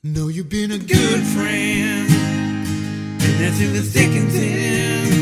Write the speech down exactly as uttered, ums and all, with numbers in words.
Know you've been a good friend, and that's in the thick and thin.